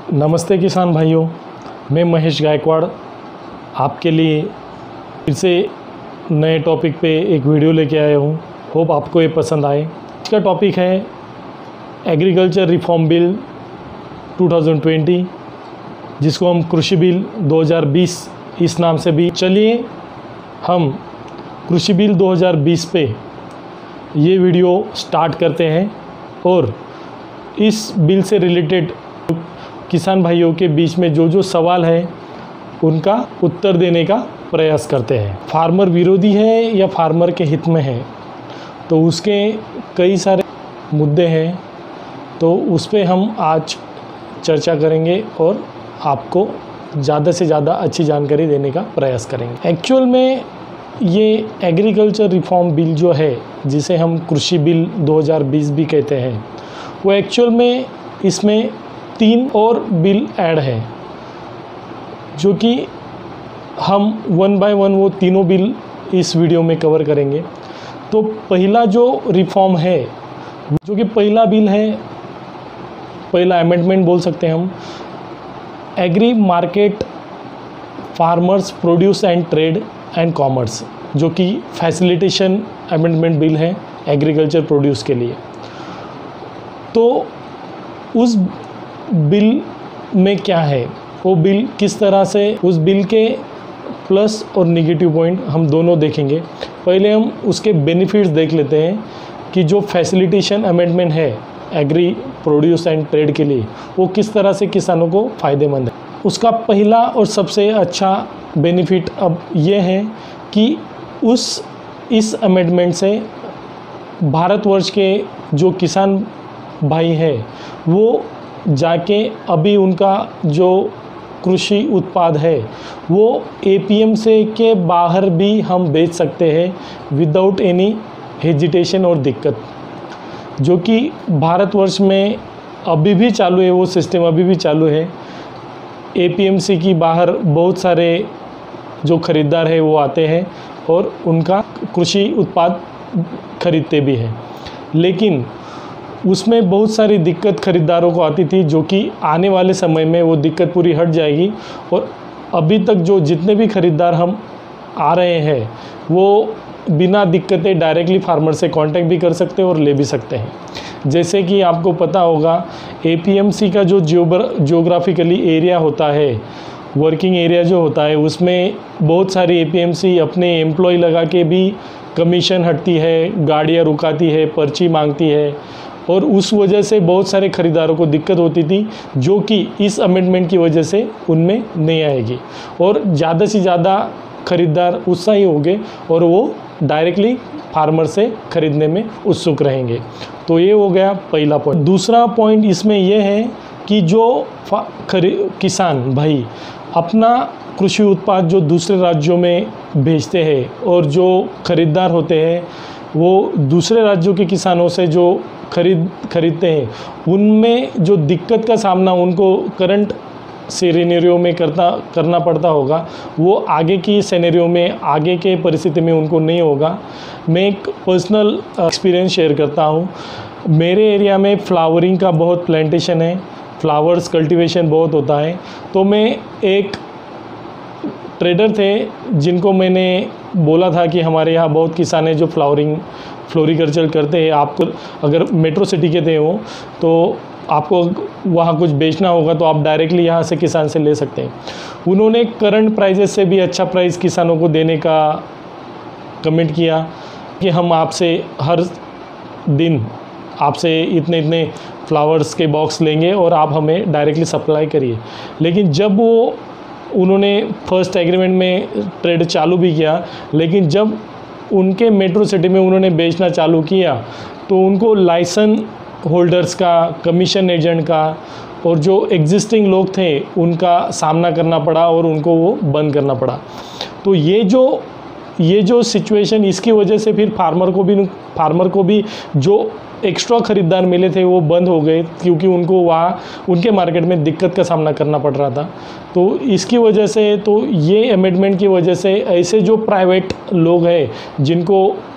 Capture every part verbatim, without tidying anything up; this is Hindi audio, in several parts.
नमस्ते किसान भाइयों, मैं महेश गायकवाड़ आपके लिए फिर से नए टॉपिक पे एक वीडियो लेके आया हूँ। होप आपको ये पसंद आए। इसका टॉपिक है एग्रीकल्चर रिफॉर्म बिल दो हज़ार बीस, जिसको हम कृषि बिल दो हज़ार बीस इस नाम से भी। चलिए हम कृषि बिल दो हज़ार बीस पे ये वीडियो स्टार्ट करते हैं और इस बिल से रिलेटेड किसान भाइयों के बीच में जो जो सवाल है उनका उत्तर देने का प्रयास करते हैं। फार्मर विरोधी है या फार्मर के हित में है, तो उसके कई सारे मुद्दे हैं, तो उस पर हम आज चर्चा करेंगे और आपको ज़्यादा से ज़्यादा अच्छी जानकारी देने का प्रयास करेंगे। एक्चुअल में ये एग्रीकल्चर रिफॉर्म बिल जो है, जिसे हम कृषि बिल दो हज़ार बीस भी कहते हैं, वो एक्चुअल में इसमें तीन और बिल ऐड है, जो कि हम वन बाय वन वो तीनों बिल इस वीडियो में कवर करेंगे। तो पहला जो रिफॉर्म है, जो कि पहला बिल है, पहला अमेंडमेंट बोल सकते हैं हम, agri market farmers produce and trade and commerce, जो कि फैसिलिटेशन अमेंडमेंट बिल है एग्रीकल्चर प्रोड्यूस के लिए। तो उस बिल में क्या है, वो बिल किस तरह से, उस बिल के प्लस और नेगेटिव पॉइंट हम दोनों देखेंगे। पहले हम उसके बेनिफिट्स देख लेते हैं कि जो फैसिलिटेशन अमेंडमेंट है एग्री प्रोड्यूस एंड ट्रेड के लिए, वो किस तरह से किसानों को फ़ायदेमंद है। उसका पहला और सबसे अच्छा बेनिफिट अब ये है कि उस इस अमेंडमेंट से भारतवर्ष के जो किसान भाई है, वो जाके अभी उनका जो कृषि उत्पाद है वो एपीएम से के बाहर भी हम बेच सकते हैं विदाउट एनी हेजिटेशन और दिक्कत, जो कि भारतवर्ष में अभी भी चालू है। वो सिस्टम अभी भी चालू है। एपीएमसी की बाहर बहुत सारे जो खरीदार है वो आते हैं और उनका कृषि उत्पाद खरीदते भी हैं, लेकिन उसमें बहुत सारी दिक्कत खरीदारों को आती थी, जो कि आने वाले समय में वो दिक्कत पूरी हट जाएगी। और अभी तक जो जितने भी खरीदार हम आ रहे हैं, वो बिना दिक्कतें डायरेक्टली फार्मर से कांटेक्ट भी कर सकते हैं और ले भी सकते हैं। जैसे कि आपको पता होगा, एपीएमसी का जो जियोग्राफिकली एरिया होता है, वर्किंग एरिया जो होता है, उसमें बहुत सारी एपीएमसी अपने एम्प्लॉय लगा के भी कमीशन हटती है, गाड़ियाँ रुकाती है, पर्ची मांगती है, और उस वजह से बहुत सारे खरीदारों को दिक्कत होती थी, जो कि इस अमेंडमेंट की वजह से उनमें नहीं आएगी और ज़्यादा से ज़्यादा खरीदार उत्साही होंगे और वो डायरेक्टली फार्मर से खरीदने में उत्सुक रहेंगे। तो ये हो गया पहला पॉइंट। दूसरा पॉइंट इसमें यह है कि जो किसान भाई अपना कृषि उत्पाद जो दूसरे राज्यों में भेजते हैं और जो खरीदार होते हैं वो दूसरे राज्यों के किसानों से जो खरीद खरीदते हैं, उनमें जो दिक्कत का सामना उनको करंट सिनेरियो में करता करना पड़ता होगा, वो आगे की सिनेरियो में, आगे के परिस्थिति में उनको नहीं होगा। मैं एक पर्सनल एक्सपीरियंस शेयर करता हूँ। मेरे एरिया में फ्लावरिंग का बहुत प्लांटेशन है, फ्लावर्स कल्टीवेशन बहुत होता है। तो मैं एक ट्रेडर थे जिनको मैंने बोला था कि हमारे यहाँ बहुत किसान हैं जो फ्लावरिंग फ्लोरिकल्चर करते हैं। आपको अगर मेट्रो सिटी के थे हो तो आपको वहाँ कुछ बेचना होगा तो आप डायरेक्टली यहाँ से किसान से ले सकते हैं। उन्होंने करंट प्राइजेस से भी अच्छा प्राइस किसानों को देने का कमेंट किया कि हम आपसे हर दिन आपसे इतने इतने फ्लावर्स के बॉक्स लेंगे और आप हमें डायरेक्टली सप्लाई करिए। लेकिन जब वो उन्होंने फर्स्ट एग्रीमेंट में ट्रेड चालू भी किया, लेकिन जब उनके मेट्रो सिटी में उन्होंने बेचना चालू किया तो उनको लाइसेंस होल्डर्स का, कमीशन एजेंट का और जो एग्जिस्टिंग लोग थे उनका सामना करना पड़ा और उनको वो बंद करना पड़ा। तो ये जो ये जो सिचुएशन, इसकी वजह से फिर फार्मर को भी फार्मर को भी जो एक्स्ट्रा ख़रीदार मिले थे वो बंद हो गए, क्योंकि उनको वहाँ उनके मार्केट में दिक्कत का सामना करना पड़ रहा था। तो इसकी वजह से, तो ये अमेंडमेंट की वजह से ऐसे जो प्राइवेट लोग हैं जिनको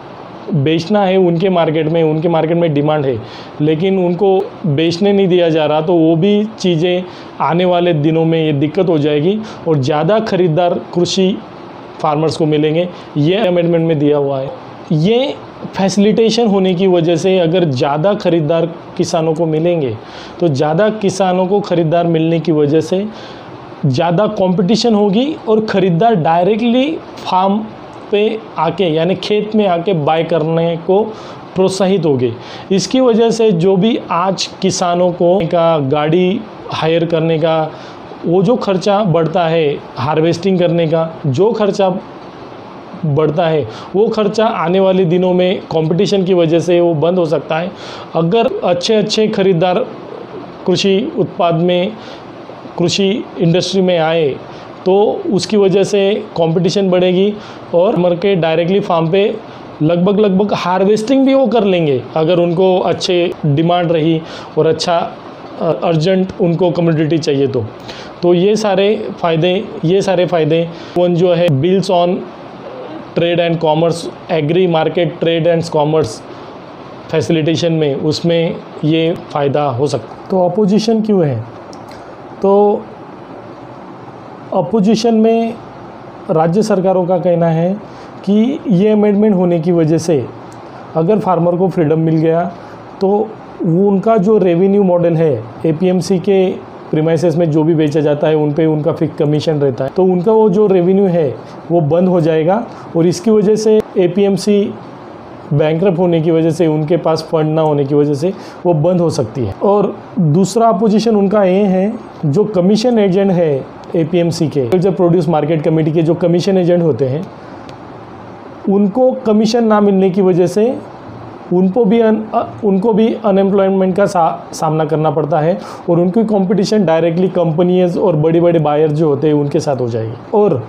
बेचना है उनके मार्केट में, उनके मार्केट में डिमांड है, लेकिन उनको बेचने नहीं दिया जा रहा, तो वो भी चीज़ें आने वाले दिनों में ये दिक्कत हो जाएगी और ज़्यादा खरीदार कृषि फार्मर्स को मिलेंगे। ये अमेंडमेंट में दिया हुआ है। ये फैसिलिटेशन होने की वजह से अगर ज़्यादा खरीदार किसानों को मिलेंगे, तो ज़्यादा किसानों को खरीदार मिलने की वजह से ज़्यादा कंपटीशन होगी और ख़रीदार डायरेक्टली फार्म पे आके यानी खेत में आके बाय करने को प्रोत्साहित होंगे। इसकी वजह से जो भी आज किसानों को का गाड़ी हायर करने का वो जो खर्चा बढ़ता है, हार्वेस्टिंग करने का जो खर्चा बढ़ता है, वो खर्चा आने वाले दिनों में कंपटीशन की वजह से वो बंद हो सकता है। अगर अच्छे अच्छे खरीदार कृषि उत्पाद में, कृषि इंडस्ट्री में आए, तो उसकी वजह से कंपटीशन बढ़ेगी और मर के डायरेक्टली फार्म पे लगभग लगभग हार्वेस्टिंग भी वो कर लेंगे अगर उनको अच्छे डिमांड रही और अच्छा अर्जेंट उनको कमोडिटी चाहिए तो तो ये सारे फ़ायदे ये सारे फ़ायदे वन जो है bills on trade and commerce, agri market trade and commerce facilitation में, उसमें ये फ़ायदा हो सकता है। तो अपोजिशन क्यों है? तो अपोजिशन में राज्य सरकारों का कहना है कि ये अमेंडमेंट होने की वजह से अगर फार्मर को फ्रीडम मिल गया तो वो उनका जो रेवेन्यू मॉडल है, एपीएमसी के प्रीमाइसेस में जो भी बेचा जाता है उन पे उनका फिक्स कमीशन रहता है, तो उनका वो जो रेवेन्यू है वो बंद हो जाएगा और इसकी वजह से एपीएमसी बैंकरप्ट होने की वजह से, उनके पास फंड ना होने की वजह से वो बंद हो सकती है। और दूसरा अपोजिशन उनका ये है, जो कमीशन एजेंट है एपीएमसी के, जो प्रोड्यूस मार्केट कमेटी के जो कमीशन एजेंट होते हैं, उनको कमीशन ना मिलने की वजह से उनको भी अन, उनको भी अनएम्प्लॉयमेंट का सा, सामना करना पड़ता है और उनकी कंपटीशन डायरेक्टली कंपनीज और बड़े बड़े बायर जो होते हैं उनके साथ हो जाएगी। और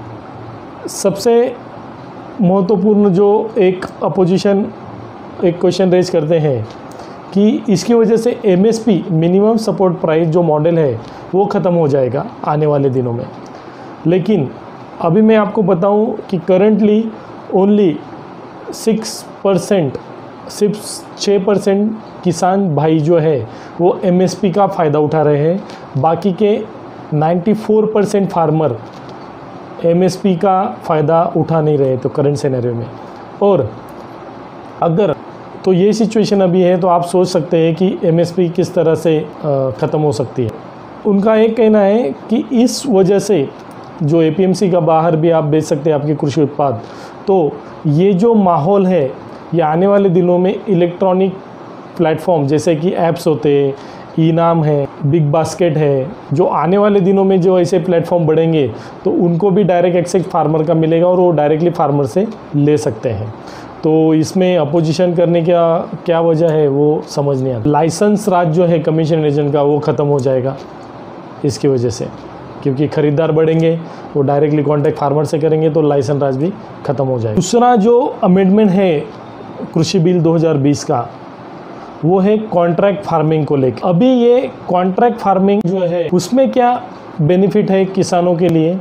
सबसे महत्वपूर्ण जो एक अपोजिशन एक क्वेश्चन रेज करते हैं कि इसकी वजह से एमएसपी, मिनिमम सपोर्ट प्राइस जो मॉडल है वो ख़त्म हो जाएगा आने वाले दिनों में। लेकिन अभी मैं आपको बताऊं कि करंटली ओनली सिक्स परसेंट सिर्फ छः परसेंट किसान भाई जो है वो एमएसपी का फ़ायदा उठा रहे हैं, बाकी के चौरानवे परसेंट फार्मर एमएसपी का फ़ायदा उठा नहीं रहे तो करंट सिनेरियो में। और अगर तो ये सिचुएशन अभी है, तो आप सोच सकते हैं कि एमएसपी किस तरह से ख़त्म हो सकती है। उनका एक कहना है कि इस वजह से जो एपीएमसी का बाहर भी आप बेच सकते हैं आपके कृषि उत्पाद, तो ये जो माहौल है ये आने वाले दिनों में इलेक्ट्रॉनिक प्लेटफॉर्म जैसे कि ऐप्स होते हैं, इनाम है, बिग बास्केट है, जो आने वाले दिनों में जो ऐसे प्लेटफॉर्म बढ़ेंगे तो उनको भी डायरेक्ट एक्सेस फार्मर का मिलेगा और वो डायरेक्टली फार्मर से ले सकते हैं। तो इसमें अपोजिशन करने का क्या वजह है वो समझ नहीं आता। लाइसेंस राज जो है कमीशन एजेंट का वो ख़त्म हो जाएगा इसकी वजह से, क्योंकि ख़रीदार बढ़ेंगे, वो डायरेक्टली कॉन्टैक्ट फार्मर से करेंगे तो लाइसेंस राज भी ख़त्म हो जाएगा। दूसरा जो अमेंडमेंट है कृषि बिल दो हज़ार बीस का, वो है कॉन्ट्रैक्ट फार्मिंग को लेकर। अभी ये कॉन्ट्रैक्ट फार्मिंग जो है उसमें क्या बेनिफिट है किसानों के लिए,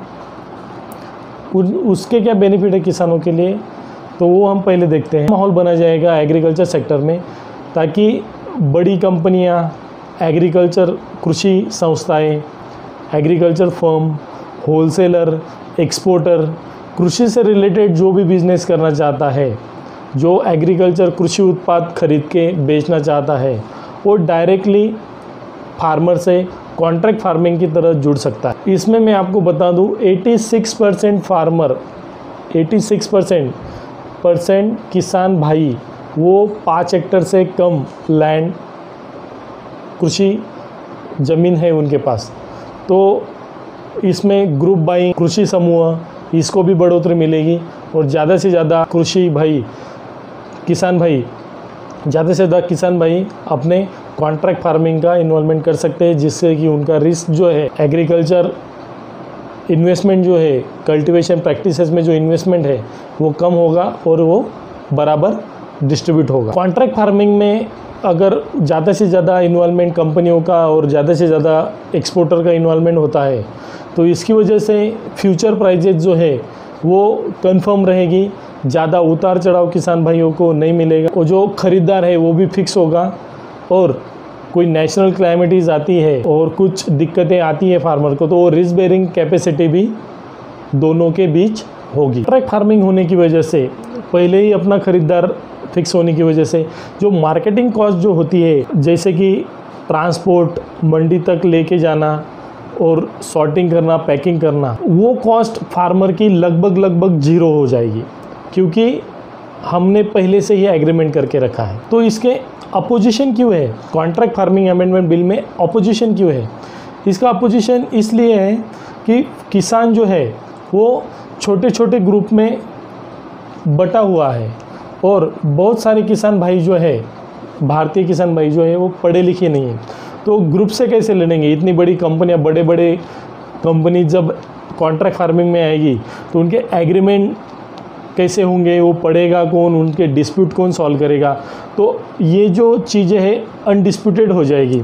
उसके क्या बेनिफिट है किसानों के लिए, तो वो हम पहले देखते हैं। माहौल बना जाएगा एग्रीकल्चर सेक्टर में, ताकि बड़ी कंपनियां, एग्रीकल्चर कृषि संस्थाएं, एग्रीकल्चर फर्म, होलसेलर, एक्सपोर्टर, कृषि से रिलेटेड जो भी बिजनेस करना चाहता है, जो एग्रीकल्चर कृषि उत्पाद खरीद के बेचना चाहता है, वो डायरेक्टली फार्मर से कॉन्ट्रैक्ट फार्मिंग की तरह जुड़ सकता है। इसमें मैं आपको बता दूं छियासी परसेंट फार्मर, छियासी परसेंट परसेंट किसान भाई वो पाँच हेक्टर से कम लैंड कृषि ज़मीन है उनके पास। तो इसमें ग्रुप बाइंग, कृषि समूह, इसको भी बढ़ोतरी मिलेगी और ज़्यादा से ज़्यादा कृषि भाई, किसान भाई, ज़्यादा से ज़्यादा किसान भाई अपने कॉन्ट्रैक्ट फार्मिंग का इन्वॉल्वमेंट कर सकते हैं, जिससे कि उनका रिस्क जो है, एग्रीकल्चर इन्वेस्टमेंट जो है, कल्टीवेशन प्रैक्टिसेस में जो इन्वेस्टमेंट है वो कम होगा और वो बराबर डिस्ट्रीब्यूट होगा। कॉन्ट्रैक्ट फार्मिंग में अगर ज़्यादा से ज़्यादा इन्वॉल्वमेंट कंपनियों का और ज़्यादा से ज़्यादा एक्सपोर्टर का इन्वॉल्वमेंट होता है, तो इसकी वजह से फ्यूचर प्राइजेज जो है वो कंफर्म रहेगी, ज़्यादा उतार चढ़ाव किसान भाइयों को नहीं मिलेगा, और जो ख़रीदार है वो भी फिक्स होगा। और कोई नेशनल क्लाइमेटीज़ आती है और कुछ दिक्कतें आती है फार्मर को, तो वो रिस्क बेरिंग कैपेसिटी भी दोनों के बीच होगी। कॉन्ट्रैक्ट फार्मिंग होने की वजह से, पहले ही अपना ख़रीदार फिक्स होने की वजह से, जो मार्केटिंग कॉस्ट जो होती है, जैसे कि ट्रांसपोर्ट, मंडी तक लेके जाना और सॉर्टिंग करना, पैकिंग करना, वो कॉस्ट फार्मर की लगभग लगभग जीरो हो जाएगी, क्योंकि हमने पहले से ही एग्रीमेंट करके रखा है। तो इसके अपोजिशन क्यों है? कॉन्ट्रैक्ट फार्मिंग अमेंडमेंट बिल में अपोजिशन क्यों है? इसका अपोजिशन इसलिए है कि किसान जो है वो छोटे छोटे ग्रुप में बटा हुआ है, और बहुत सारे किसान भाई जो है, भारतीय किसान भाई जो है वो पढ़े लिखे नहीं हैं। तो ग्रुप से कैसे लड़ेंगे? इतनी बड़ी कंपनियां, बड़े बड़े कंपनी जब कॉन्ट्रैक्ट फार्मिंग में आएगी तो उनके एग्रीमेंट कैसे होंगे, वो पढ़ेगा कौन, उनके डिस्प्यूट कौन सॉल्व करेगा? तो ये जो चीज़ें हैं अनडिस्प्यूटेड हो जाएगी।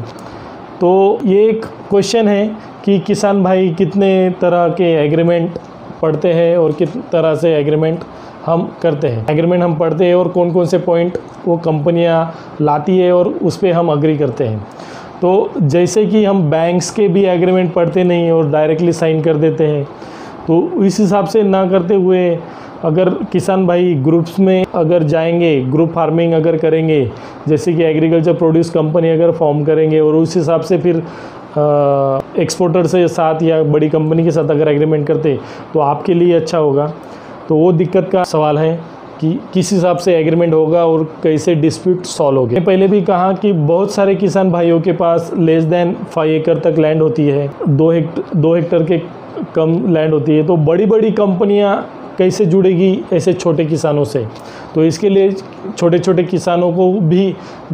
तो ये एक क्वेश्चन है कि किसान भाई कितने तरह के एग्रीमेंट पढ़ते हैं और किस तरह से एग्रीमेंट हम करते हैं। एग्रीमेंट हम पढ़ते हैं और कौन कौन से पॉइंट वो कंपनियां लाती है और उस पर हम अग्री करते हैं। तो जैसे कि हम बैंक्स के भी एग्रीमेंट पढ़ते नहीं और डायरेक्टली साइन कर देते हैं, तो इस हिसाब से ना करते हुए अगर किसान भाई ग्रुप्स में अगर जाएंगे, ग्रुप फार्मिंग अगर करेंगे, जैसे कि एग्रीकल्चर प्रोड्यूस कंपनी अगर फॉर्म करेंगे और उस हिसाब से फिर एक्सपोर्टर से साथ या बड़ी कंपनी के साथ अगर एग्रीमेंट करते तो आपके लिए अच्छा होगा। तो वो दिक्कत का सवाल है कि किस हिसाब से एग्रीमेंट होगा और कैसे डिस्प्यूट सॉल्व होगा। पहले भी कहा कि बहुत सारे किसान भाइयों के पास लेस देन फाइव एकड़ तक लैंड होती है, दो हेक्टर दो हेक्टर के कम लैंड होती है। तो बड़ी बड़ी कंपनियां कैसे जुड़ेगी ऐसे छोटे किसानों से? तो इसके लिए छोटे छोटे किसानों को भी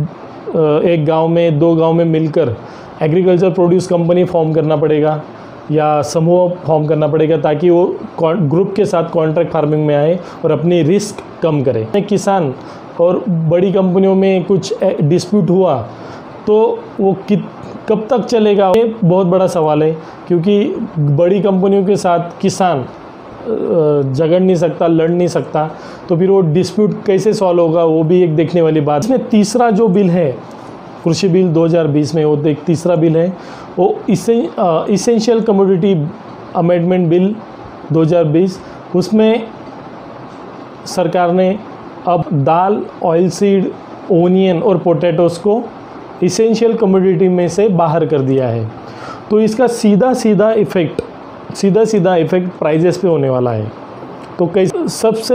एक गांव में, दो गांव में मिलकर एग्रीकल्चर प्रोड्यूस कंपनी फॉर्म करना पड़ेगा या समूह फॉर्म करना पड़ेगा, ताकि वो ग्रुप के साथ कॉन्ट्रैक्ट फार्मिंग में आए और अपनी रिस्क कम करें। किसान और बड़ी कंपनियों में कुछ डिस्प्यूट हुआ तो वो कित कब तक चलेगा, ये बहुत बड़ा सवाल है, क्योंकि बड़ी कंपनियों के साथ किसान झगड़ नहीं सकता, लड़ नहीं सकता, तो फिर वो डिस्प्यूट कैसे सॉल्व होगा, वो भी एक देखने वाली बात। इसमें तीसरा जो बिल है, कृषि बिल दो हज़ार बीस में, वो एक तीसरा बिल है, वो इसेंशियल कमोडिटी अमेंडमेंट बिल दो हज़ार बीस। उसमें सरकार ने अब दाल, ऑयल सीड, ओनियन और पोटैटोस को इसेंशियल कमोडिटी में से बाहर कर दिया है। तो इसका सीधा सीधा इफ़ेक्ट सीधा सीधा इफ़ेक्ट प्राइजेस पे होने वाला है। तो कैसे? सबसे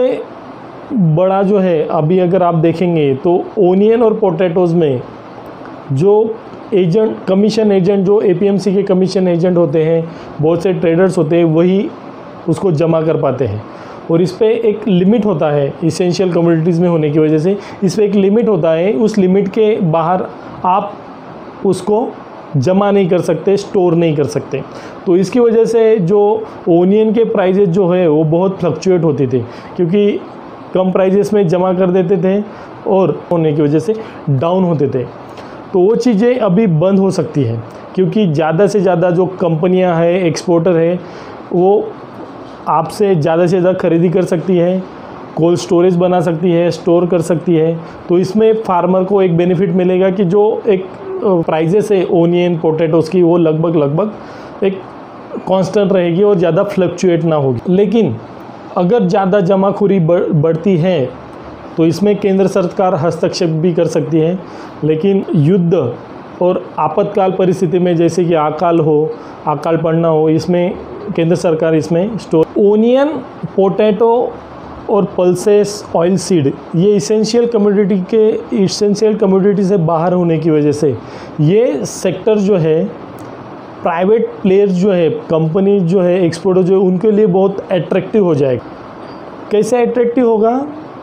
बड़ा जो है अभी अगर आप देखेंगे तो ओनियन और पोटैटोज़ में जो एजेंट, कमीशन एजेंट, जो एपीएमसी के कमीशन एजेंट होते हैं, बहुत से ट्रेडर्स होते हैं, वही उसको जमा कर पाते हैं। और इस पे एक लिमिट होता है, इसेंशियल कमोडिटीज़ में होने की वजह से इस पे एक लिमिट होता है। उस लिमिट के बाहर आप उसको जमा नहीं कर सकते, स्टोर नहीं कर सकते। तो इसकी वजह से जो ओनियन के प्राइजेस जो है वो बहुत फ्लक्चुएट होती थे, क्योंकि कम प्राइजेस में जमा कर देते थे और होने की वजह से डाउन होते थे। तो वो चीज़ें अभी बंद हो सकती है, क्योंकि ज़्यादा से ज़्यादा जो कंपनियां हैं, एक्सपोर्टर है, वो आपसे ज़्यादा से ज़्यादा खरीदी कर सकती है, कोल्ड स्टोरेज बना सकती है, स्टोर कर सकती है। तो इसमें फार्मर को एक बेनिफिट मिलेगा कि जो एक प्राइजेस है ओनियन, पोटैटोज़ की, वो लगभग लगभग एक कांस्टेंट रहेगी और ज़्यादा फ्लक्चुएट ना होगी। लेकिन अगर ज़्यादा जमाखोरी बढ़ती है तो इसमें केंद्र सरकार हस्तक्षेप भी कर सकती है। लेकिन युद्ध और आपातकाल परिस्थिति में, जैसे कि अकाल हो, अकाल पड़ना हो, इसमें केंद्र सरकार इसमें स्टोर। ओनियन, पोटैटो और पल्सेस, ऑयल सीड, ये इसेंशियल कमोडिटी के इसेंशियल कमोडिटी से बाहर होने की वजह से ये सेक्टर जो है, प्राइवेट प्लेयर्स जो है, कंपनी जो है, एक्सपोर्टर जो है, उनके लिए बहुत एट्रैक्टिव हो जाएगा। कैसे एट्रैक्टिव होगा?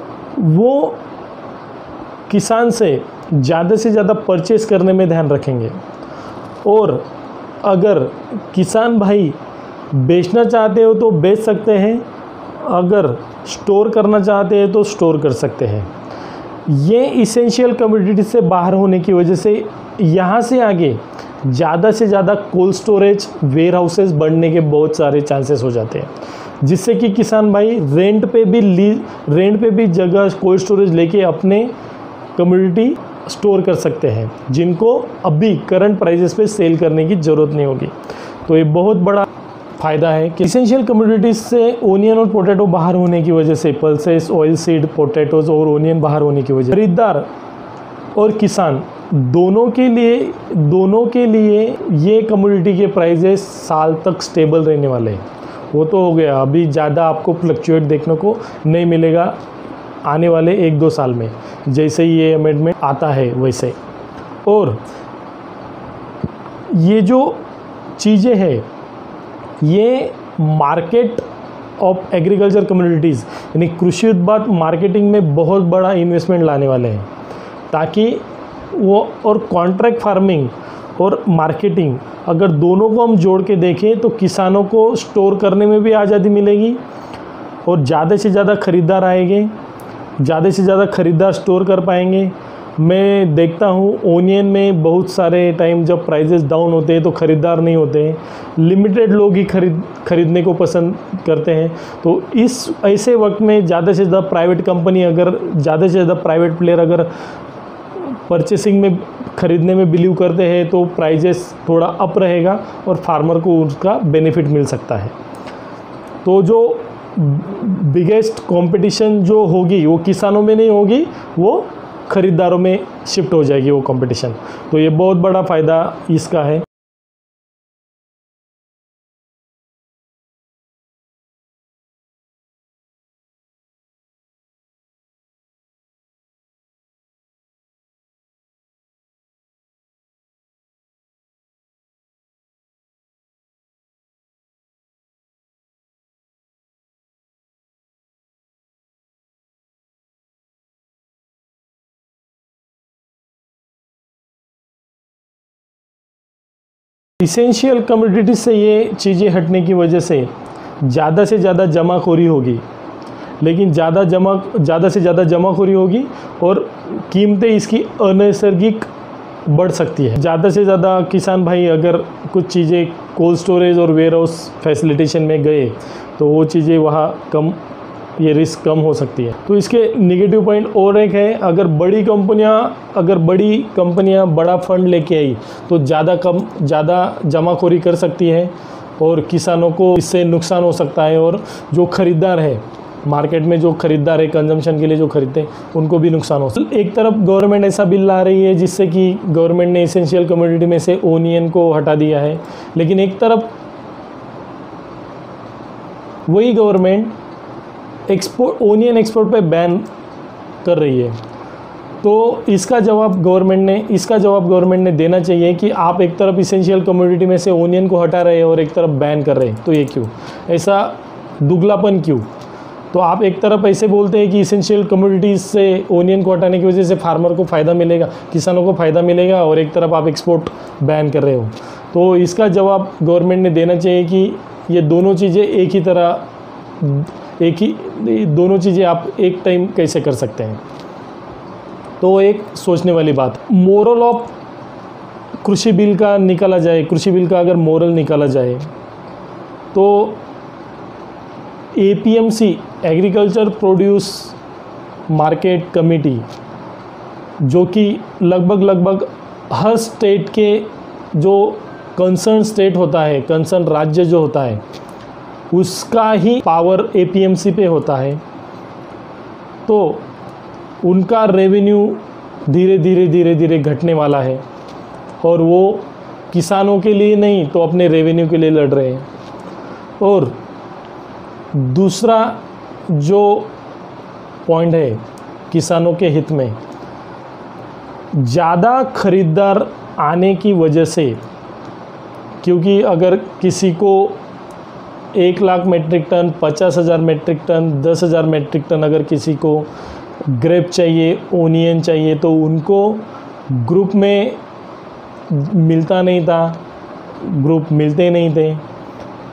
वो किसान से ज़्यादा से ज़्यादा परचेस करने में ध्यान रखेंगे, और अगर किसान भाई बेचना चाहते हो तो बेच सकते हैं, अगर स्टोर करना चाहते हैं तो स्टोर कर सकते हैं। ये इसेंशियल कमोडिटी से बाहर होने की वजह से यहाँ से आगे ज़्यादा से ज़्यादा कोल्ड स्टोरेज वेयर हाउसेस बढ़ने के बहुत सारे चांसेस हो जाते हैं, जिससे कि किसान भाई रेंट पे भी ली रेंट पे भी जगह कोल्ड स्टोरेज लेके अपने कम्युनिटी स्टोर कर सकते हैं, जिनको अभी करंट प्राइसेस पे सेल करने की ज़रूरत नहीं होगी। तो ये बहुत बड़ा फ़ायदा है कि इसेंशियल कम्युनिटीज़ से ओनियन और पोटैटो बाहर होने की वजह से, पल्सेस, ऑयल सीड, पोटैटोज़ और ओनियन बाहर होने की वजह से खरीदार और किसान दोनों के लिए दोनों के लिए ये कम्युनिटी के प्राइजेस साल तक स्टेबल रहने वाले हैं। वो तो हो गया, अभी ज़्यादा आपको फ्लक्चुएट देखने को नहीं मिलेगा आने वाले एक दो साल में, जैसे ही ये अमेंडमेंट आता है वैसे। और ये जो चीज़ें हैं ये मार्केट ऑफ एग्रीकल्चर कम्युनिटीज़ यानी कृषि उत्पाद मार्केटिंग में बहुत बड़ा इन्वेस्टमेंट लाने वाले हैं, ताकि वो और कॉन्ट्रैक्ट फार्मिंग और मार्केटिंग अगर दोनों को हम जोड़ के देखें तो किसानों को स्टोर करने में भी आज़ादी मिलेगी और ज़्यादा से ज़्यादा ख़रीदार आएंगे, ज़्यादा से ज़्यादा ख़रीदार स्टोर कर पाएंगे। मैं देखता हूँ ओनियन में बहुत सारे टाइम जब प्राइसेस डाउन होते हैं तो ख़रीदार नहीं होते हैं, लिमिटेड लोग ही खरीद खरीदने को पसंद करते हैं। तो इस ऐसे वक्त में ज़्यादा से ज़्यादा प्राइवेट कंपनी अगर ज़्यादा से ज़्यादा प्राइवेट प्लेयर अगर परचेसिंग में ख़रीदने में बिलीव करते हैं तो प्राइजेस थोड़ा अप रहेगा और फार्मर को उसका बेनिफिट मिल सकता है। तो जो बिगेस्ट कंपटीशन जो होगी वो किसानों में नहीं होगी, वो खरीदारों में शिफ्ट हो जाएगी वो कंपटीशन। तो ये बहुत बड़ा फ़ायदा इसका है। इसेंशियल कमोडिटी से ये चीज़ें हटने की वजह से ज़्यादा से ज़्यादा जमाखोरी होगी, लेकिन ज़्यादा जमा ज़्यादा से ज़्यादा जमाखोरी होगी और कीमतें इसकी अनैसर्गिक बढ़ सकती है। ज़्यादा से ज़्यादा किसान भाई अगर कुछ चीज़ें कोल्ड स्टोरेज और वेयर हाउस फैसिलिटेशन में गए तो वो चीज़ें वहाँ कम, ये रिस्क कम हो सकती है। तो इसके नेगेटिव पॉइंट और एक है, अगर बड़ी कंपनियां अगर बड़ी कंपनियां बड़ा फंड लेके आई तो ज़्यादा कम ज़्यादा जमाखोरी कर सकती है और किसानों को इससे नुकसान हो सकता है, और जो ख़रीदार है मार्केट में जो ख़रीदार है कंजम्पशन के लिए जो खरीदते हैं उनको भी नुकसान हो सकता है। एक तरफ गवर्नमेंट ऐसा बिल ला रही है जिससे कि गवर्नमेंट ने इसेंशियल कमोडिटी में से ओनियन को हटा दिया है, लेकिन एक तरफ वही गवर्नमेंट एक्सपोर्ट ओनियन एक्सपोर्ट पे बैन कर रही है। तो इसका जवाब गवर्नमेंट ने इसका जवाब गवर्नमेंट ने देना चाहिए कि आप एक तरफ इसेंशियल कमोडिटी में से ओनियन को हटा रहे हैं और एक तरफ बैन कर रहे हैं, तो ये क्यों, ऐसा दुगलापन क्यों? तो आप एक तरफ ऐसे बोलते हैं कि इसेंशियल कमोडिटीज़ से ओनियन को हटाने की वजह से फार्मर को फ़ायदा मिलेगा, किसानों को फ़ायदा मिलेगा, और एक तरफ आप एक्सपोर्ट बैन कर रहे हो। तो इसका जवाब गवर्नमेंट ने देना चाहिए कि ये दोनों चीज़ें एक ही तरह एक ही दोनों चीज़ें आप एक टाइम कैसे कर सकते हैं। तो एक सोचने वाली बात। मोरल ऑफ कृषि बिल का निकाला जाए, कृषि बिल का अगर मोरल निकाला जाए तो A P M C agriculture produce market committee, जो कि लगभग लगभग हर स्टेट के जो कंसर्न स्टेट होता है, कंसर्न राज्य जो होता है, उसका ही power A P M C पे होता है। तो उनका रेवेन्यू धीरे धीरे धीरे धीरे घटने वाला है और वो किसानों के लिए नहीं तो अपने रेवेन्यू के लिए लड़ रहे हैं। और दूसरा जो पॉइंट है किसानों के हित में, ज़्यादा खरीदार आने की वजह से, क्योंकि अगर किसी को एक लाख मेट्रिक टन, पचास हज़ार मेट्रिक टन, दस हज़ार मेट्रिक टन अगर किसी को ग्रेप चाहिए, ओनियन चाहिए, तो उनको ग्रुप में मिलता नहीं था, ग्रुप मिलते नहीं थे। तो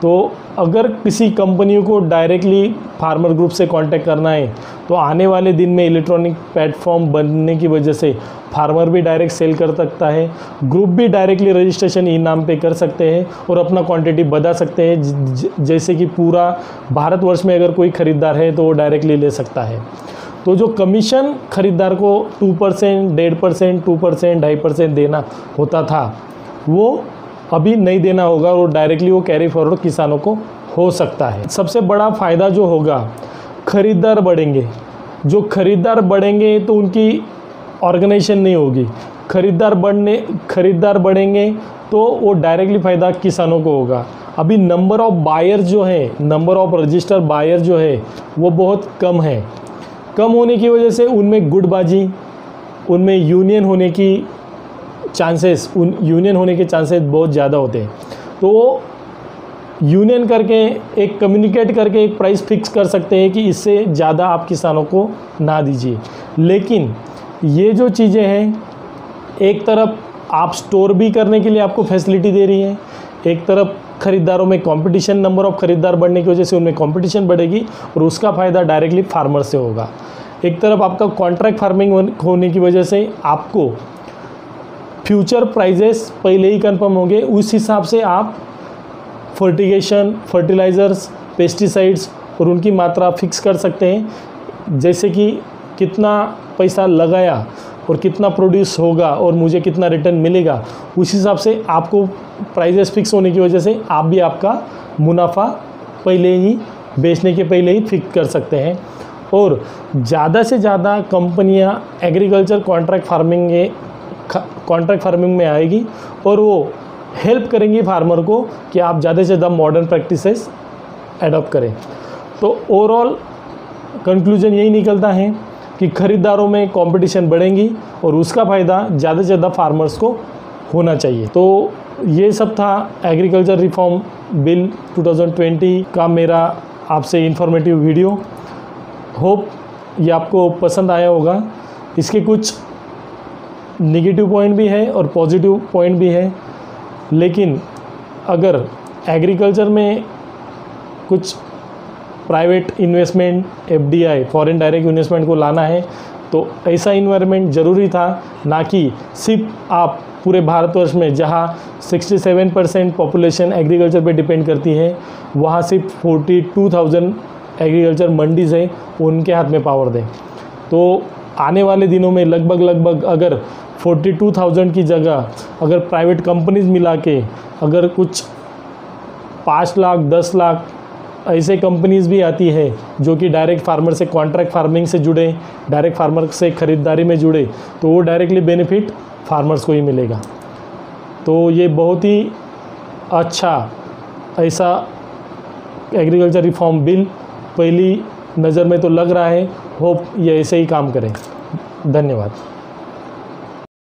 अगर किसी कंपनियों को डायरेक्टली फार्मर ग्रुप से कांटेक्ट करना है तो आने वाले दिन में इलेक्ट्रॉनिक प्लेटफॉर्म बनने की वजह से फार्मर भी डायरेक्ट सेल कर सकता है, ग्रुप भी डायरेक्टली रजिस्ट्रेशन ई नाम पे कर सकते हैं और अपना क्वांटिटी बढ़ा सकते हैं। जैसे कि पूरा भारतवर्ष में अगर कोई ख़रीदार है तो वो डायरेक्टली ले सकता है। तो जो कमीशन खरीदार को टू परसेंट डेढ़ परसेंट टू परसेंट ढाई परसेंट देना होता था वो अभी नहीं देना होगा और डायरेक्टली वो कैरी फॉरवर्ड किसानों को हो सकता है। सबसे बड़ा फ़ायदा जो होगा, ख़रीदार बढ़ेंगे। जो ख़रीदार बढ़ेंगे तो उनकी ऑर्गेनाइजेशन नहीं होगी। ख़रीदार बढ़ने ख़रीदार बढ़ेंगे तो वो डायरेक्टली फ़ायदा किसानों को होगा। अभी नंबर ऑफ़ बायर जो है, नंबर ऑफ़ रजिस्टर बायर जो है वो बहुत कम है। कम होने की वजह से उनमें गुटबाजी, उनमें यूनियन होने की चांसेस उन यूनियन होने के चांसेस बहुत ज़्यादा होते हैं। तो वो यूनियन करके एक कम्युनिकेट करके एक प्राइस फिक्स कर सकते हैं कि इससे ज़्यादा आप किसानों को ना दीजिए। लेकिन ये जो चीज़ें हैं, एक तरफ आप स्टोर भी करने के लिए आपको फैसिलिटी दे रही है, एक तरफ ख़रीदारों में कंपटीशन, नंबर ऑफ़ ख़रीदार बढ़ने की वजह से उनमें कंपटीशन बढ़ेगी और उसका फ़ायदा डायरेक्टली फार्मर से होगा। एक तरफ आपका कॉन्ट्रैक्ट फार्मिंग होने की वजह से आपको फ्यूचर प्राइजेस पहले ही कंफर्म होंगे, उस हिसाब से आप फर्टिगेशन, फर्टिलाइज़र्स, पेस्टिसाइड्स और उनकी मात्रा फिक्स कर सकते हैं। जैसे कि कितना पैसा लगाया और कितना प्रोड्यूस होगा और मुझे कितना रिटर्न मिलेगा, उस हिसाब से आपको प्राइजेस फिक्स होने की वजह से आप भी आपका मुनाफा पहले ही बेचने के पहले ही फिक्स कर सकते हैं। और ज़्यादा से ज़्यादा कंपनियां agriculture contract farming contract farming में आएगी और वो हेल्प करेंगी फार्मर को कि आप ज़्यादा से ज़्यादा मॉडर्न प्रैक्टिसेस एडॉप्ट करें। तो ओवरऑल कंक्लूजन यही निकलता है कि ख़रीदारों में कंपटीशन बढ़ेंगी और उसका फ़ायदा ज़्यादा से ज़्यादा फार्मर्स को होना चाहिए। तो ये सब था agriculture reform bill two thousand twenty का मेरा आपसे इंफॉर्मेटिव वीडियो। होप ये आपको पसंद आया होगा। इसके कुछ नेगेटिव पॉइंट भी है और पॉजिटिव पॉइंट भी है, लेकिन अगर एग्रीकल्चर में कुछ private investment, F D I, foreign direct investment को लाना है तो ऐसा इन्वायरमेंट ज़रूरी था, ना कि सिर्फ आप पूरे भारतवर्ष में जहाँ सड़सठ परसेंट पॉपुलेशन एग्रीकल्चर पे डिपेंड करती है, वहाँ सिर्फ बयालीस हज़ार एग्रीकल्चर मंडीज़ है, उनके हाथ में पावर दें। तो आने वाले दिनों में लगभग लगभग अगर बयालीस हज़ार की जगह अगर प्राइवेट कंपनीज मिला के अगर कुछ पाँच लाख दस लाख ऐसे कंपनीज भी आती है जो कि डायरेक्ट फार्मर से कॉन्ट्रैक्ट फार्मिंग से जुड़े, डायरेक्ट फार्मर से ख़रीदारी में जुड़े, तो वो डायरेक्टली बेनिफिट फार्मर्स को ही मिलेगा। तो ये बहुत ही अच्छा ऐसा एग्रीकल्चर रिफॉर्म बिल पहली नज़र में तो लग रहा है। होप ये ऐसे ही काम करें। धन्यवाद।